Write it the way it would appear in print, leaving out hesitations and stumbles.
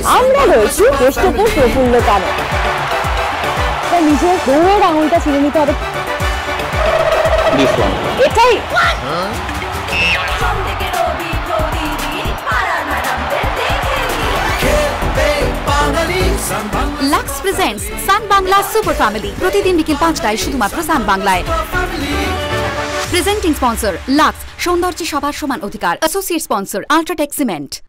আমরা রয়েছি কেষ্টপুর প্রফুল্ল কানন। নিজের দৌড়ের আঙুলটা ছিঁড়ে নিতে হবে, এটাই Lux presents Sun Bangla super family প্রতিদিন বিকেল 5টায় শুধুমাত্র সান বাংলায়। প্রেজেন্টিং স্পন্সর লাক্স, সৌন্দর্যে সবার সমান অধিকার। Associate sponsor UltraTech cement.